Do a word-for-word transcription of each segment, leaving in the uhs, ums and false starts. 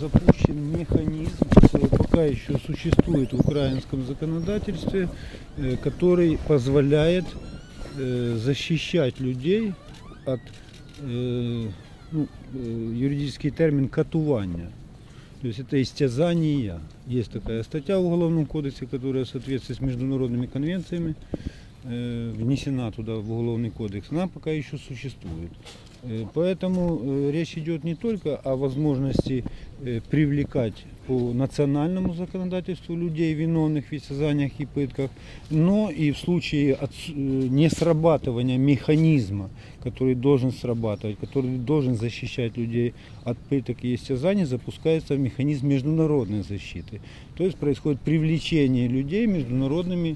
запущен механизм, пока еще существует в украинском законодательстве, который позволяет защищать людей от, ну, юридический термин, катування. То есть это истязание. Есть такая статья в Уголовном кодексе, которая в соответствии с международными конвенциями внесена туда в Уголовный кодекс. Она пока еще существует. Поэтому речь идет не только о возможности привлекать по национальному законодательству людей, виновных в истязаниях и пытках, но и в случае несрабатывания механизма, который должен срабатывать, который должен защищать людей от пыток и истязаний, запускается механизм международной защиты. То есть происходит привлечение людей международными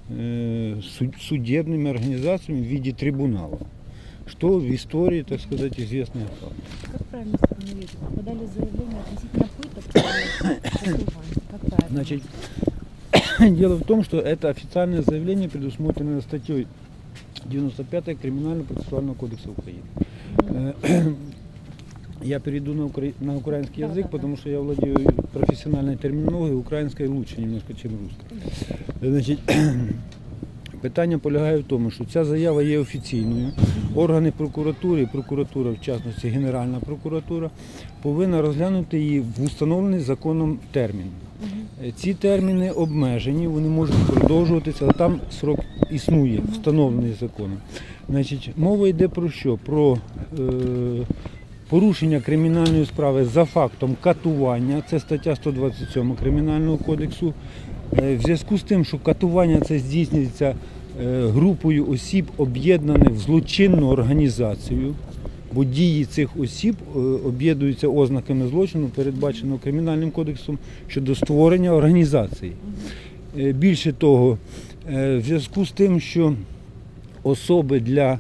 судебными организациями в виде трибунала, что в истории, так сказать, известный факт. Как правильно сформулировать? Подали заявление относительно пыток? Как правильно? Значит, дело в том, что это официальное заявление предусмотрено статьей девяносто пятой Криминального процессуального кодекса Украины. Я перейду на, укра... на украинский язык, да, да, потому что я владею профессиональной терминологией, украинской лучше немножко, чем русской. Значить, питання полягає в тому, що ця заява є офіційною. Органи прокуратури, прокуратура, в частності Генеральна прокуратура, повинна розглянути її в установлений законом термін. Ці терміни обмежені, вони можуть продовжуватися, але там срок існує, встановлений законом. Значить, мова йде про що? Про е, порушення кримінальної справи за фактом катування, це стаття сто двадцять сьома Кримінального кодексу. В зв'язку з тим, що катування це здійснюється групою осіб, об'єднаних в злочинну організацію, бо дії цих осіб об'єднуються ознаками злочину, передбаченого Кримінальним кодексом щодо створення організації. Більше того, в зв'язку з тим, що особи для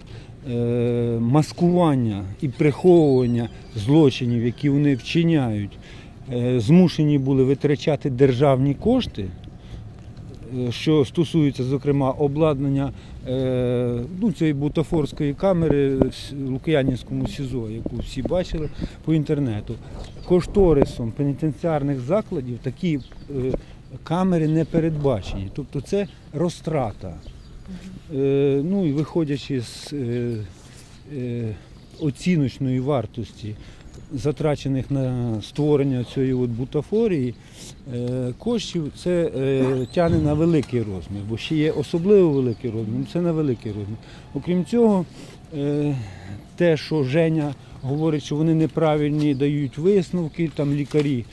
маскування і приховування злочинів, які вони вчиняють, змушені були витрачати державні кошти, що стосується, зокрема, обладнання ну, цієї бутафорської камери в Лук'янівському СІЗО, яку всі бачили по інтернету. Кошторисом пенітенціарних закладів такі камери не передбачені. Тобто це розтрата. Ну і виходячи з оціночної вартості затрачених на створення цієї от бутафорії коштів, це тягне на великий розмір, бо ще є особливо великий розмір, це на великий розмір. Окрім цього, те, що Женя говорить, що вони неправильні дають висновки, там лікарі,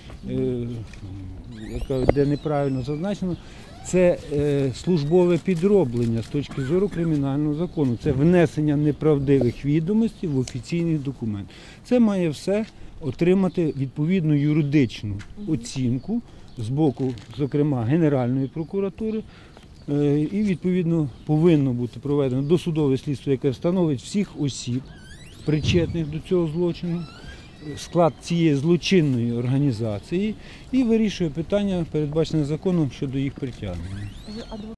де неправильно зазначено, це службове підроблення з точки зору кримінального закону. Це внесення неправдивих відомостей в офіційний документ. Це має все отримати відповідну юридичну оцінку з боку, зокрема, Генеральної прокуратури. І, відповідно, повинно бути проведено досудове слідство, яке встановить всіх осіб, причетних до цього злочину, склад цієї злочинної організації і вирішує питання, передбачене законом, щодо їх притягнення.